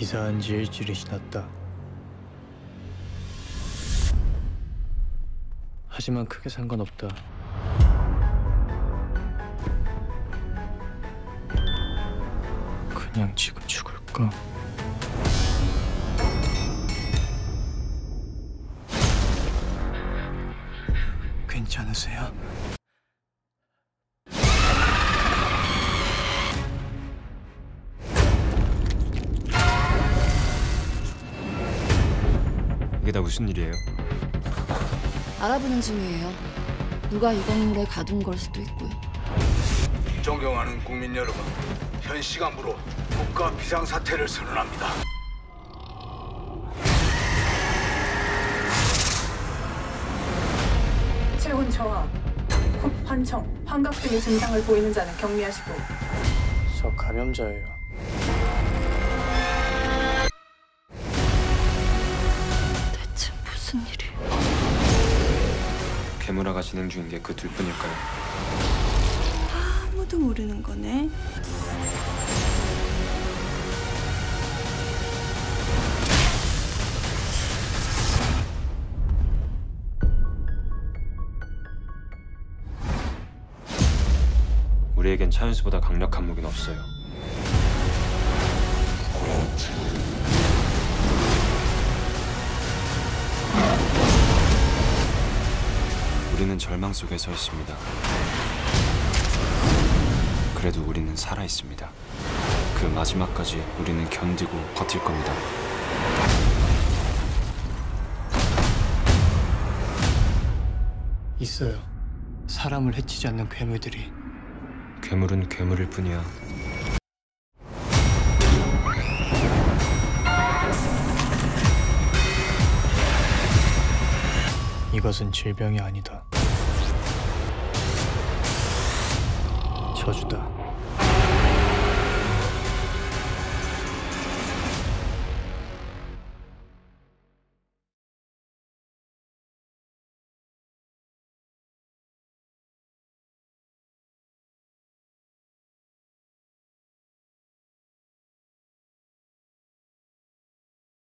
이사한 지 일주일이 지났다. 하지만 크게 상관없다. 그냥 지금 죽을까? 괜찮으세요? 이게 다 무슨 일이에요? 알아보는 중이에요. 누가 이 건물에 가둔 걸 수도 있고요. 존경하는 국민 여러분, 현 시간부로 국가 비상사태를 선언합니다. 체온 저하, 콧 환청, 환각 등의 증상을 보이는 자는 격리하시고. 저 감염자예요. 대체 무슨 일이? 괴물화가 진행 중인 게 그 둘뿐일까요? 아무도 모르는 거네. 우리에겐 차윤수보다 강력한 무기는 없어요. 우리는 절망 속에 서 있습니다. 그래도 우리는 살아 있습니다. 그 마지막까지 우리는 견디고 버틸 겁니다. 있어요. 사람을 해치지 않는 괴물들이. 괴물은 괴물일 뿐이야. 이것은 질병이 아니다. 저주다.